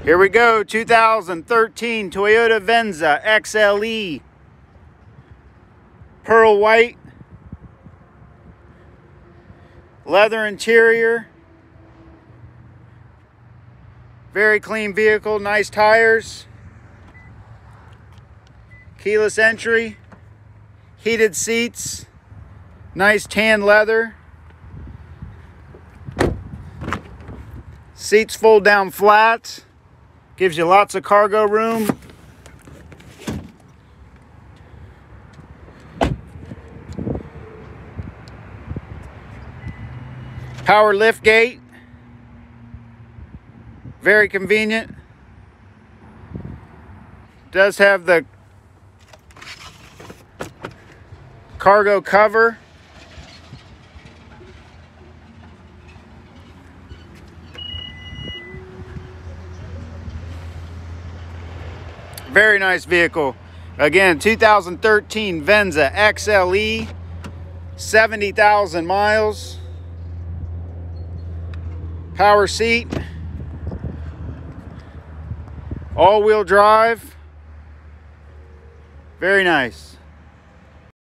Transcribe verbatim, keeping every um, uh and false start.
Here we go, two thousand thirteen Toyota Venza X L E. Pearl white. Leather interior. Very clean vehicle, nice tires. Keyless entry. Heated seats. Nice tan leather. Seats fold down flat. Gives you lots of cargo room. Power lift gate. Very convenient. Does have the cargo cover. Very nice vehicle. Again, two thousand thirteen Venza X L E, seventy thousand miles. Power seat. All-wheel drive. Very nice.